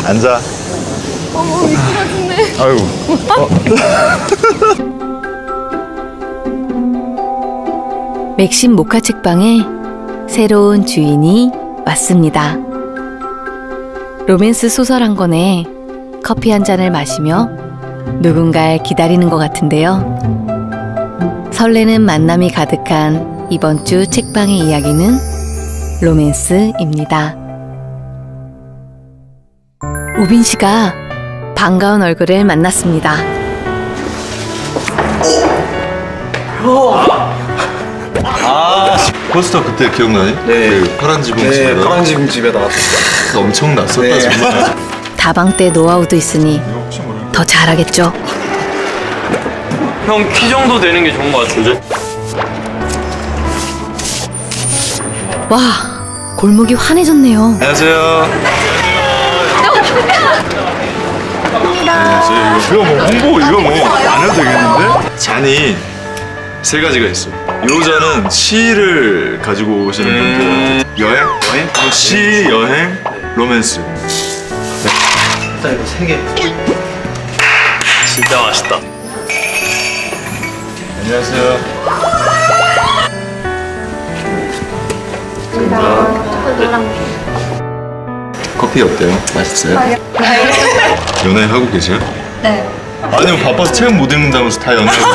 앉아. 어머, 미끄러지네. 아이고. 맥심 모카 책방에 새로운 주인이 왔습니다. 로맨스 소설 한 권에 커피 한 잔을 마시며 누군가를 기다리는 것 같은데요. 설레는 만남이 가득한 이번 주 책방의 이야기는 로맨스입니다. 우빈 씨가 반가운 얼굴을 만났습니다. 포스터 그때 기억나니? 네. 그 파란 지붕집에. 네, 파란 지붕집에 나왔었어요. 엄청 낯섰다 네. 정말. 다방 때 노하우도 있으니 더 잘하겠죠. 형 키 정도 되는 게 좋은 것 같은데? 와, 골목이 환해졌네요. 안녕하세요. 감사합니다. 이거 뭐 홍보 이거 뭐 안 해도 되겠는데? 잔이 세 가지가 있어. 요 잔은 시를 가지고 오시는 분들. 여행? 시, 여행, 로맨스. 일단 이거 3개. 진짜 맛있다. 안녕하세요. 커피 어때요? 맛있어요? 연애하고 계세요? 네. 아니면 바빠서 책 못 읽는다면서 다 연애하고.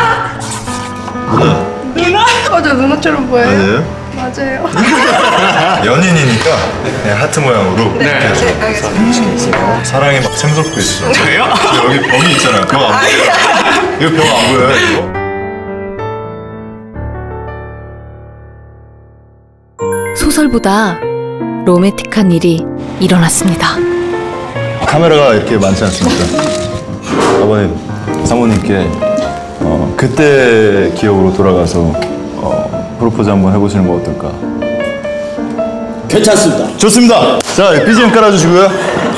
누나? 누나? 저 누나처럼 보여요? 아니에요? 맞아요. 연인이니까 그냥 하트 모양으로 이렇게 해서 사랑이 막 샘솟고 있어. 저요? 여기 벽이 있잖아요. 벽 안 보여요? 이거 벽 안 보여요? 이거? 소설보다 로맨틱한 일이 일어났습니다. 카메라가 이렇게 많지 않습니까? 아버님, 사모님께 그때 기억으로 돌아가서 프로포즈 한번 해보시는 거 어떨까? 괜찮습니다. 좋습니다. 자, BGM 깔아주시고요.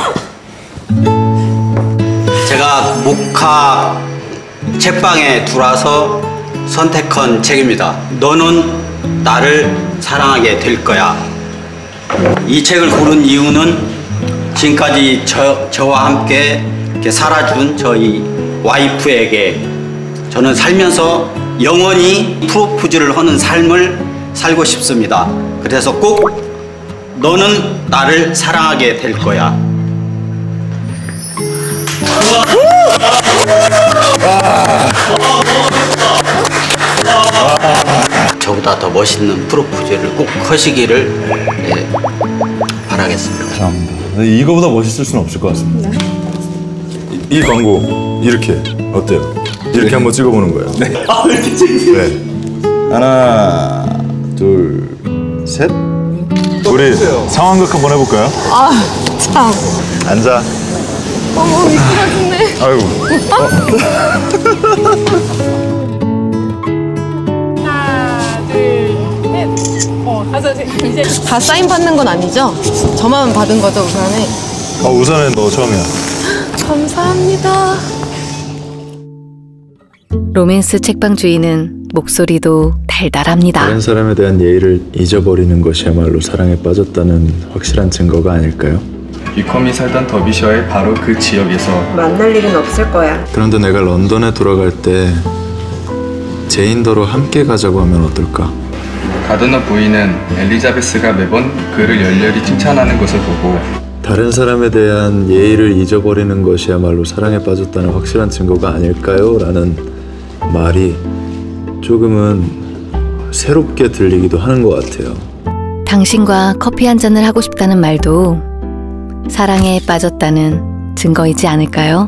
제가 모카 책방에 들어와서 선택한 책입니다. 너는 나를 사랑하게 될 거야. 이 책을 고른 이유는 지금까지 저와 함께 이렇게 살아준 저희 와이프에게 저는 살면서 영원히 프로포즈를 하는 삶을 살고 싶습니다. 그래서 꼭 너는 나를 사랑하게 될 거야. 저보다 더 멋있는 프로포즈를 꼭 하시기를 바라겠습니다. 감사합니다. 이거보다 멋있을 수는 없을 것 같습니다. 이 광고 이렇게 어때요? 이렇게 한번 찍어보는 거예요. 네. 아, 왜 이렇게 찍지? 네. 하나, 둘, 셋. 우리 상황극 한번 해볼까요? 아, 참. 앉아. 어머, 미끄러지네. 아이고. 하나, 둘, 셋. 가서 이제 다 사인 받는 건 아니죠? 저만 받은 거죠, 우선에? 우선은 너 처음이야. 감사합니다. 로맨스 책방 주인은 목소리도 달달합니다. 다른 사람에 대한 예의를 잊어버리는 것이야말로 사랑에 빠졌다는 확실한 증거가 아닐까요? 위컴이 살던 더비셔의 바로 그 지역에서 만날 일은 없을 거야. 그런데 내가 런던에 돌아갈 때 제인더로 함께 가자고 하면 어떨까? 가드너 부인은 엘리자베스가 매번 그를 열렬히 칭찬하는 것을 보고 다른 사람에 대한 예의를 잊어버리는 것이야말로 사랑에 빠졌다는 확실한 증거가 아닐까요? 라는 말이 조금은 새롭게 들리기도 하는 것 같아요. 당신과 커피 한 잔을 하고 싶다는 말도 사랑에 빠졌다는 증거이지 않을까요?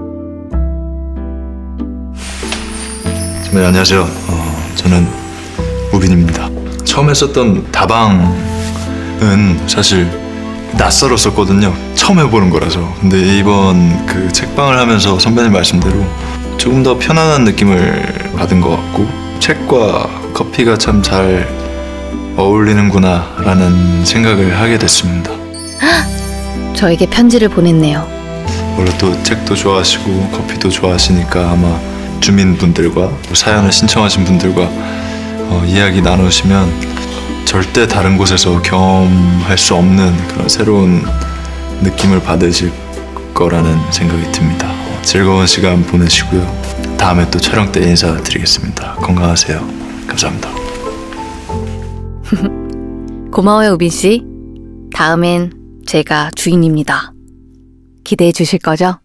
네, 안녕하세요. 저는 우빈입니다. 처음 했었던 다방은 사실 낯설었었거든요. 처음 해보는 거라서. 근데 이번 그 책방을 하면서 선배님 말씀대로 조금 더 편안한 느낌을 받은 것 같고 책과 커피가 참 잘 어울리는구나 라는 생각을 하게 됐습니다. 저에게 편지를 보냈네요. 원래 또 책도 좋아하시고 커피도 좋아하시니까 아마 주민분들과 사연을 신청하신 분들과 이야기 나누시면 절대 다른 곳에서 경험할 수 없는 그런 새로운 느낌을 받으실 거라는 생각이 듭니다. 즐거운 시간 보내시고요. 다음에 또 촬영 때 인사드리겠습니다. 건강하세요. 감사합니다. 고마워요, 우빈 씨. 다음엔 제가 주인입니다. 기대해 주실 거죠?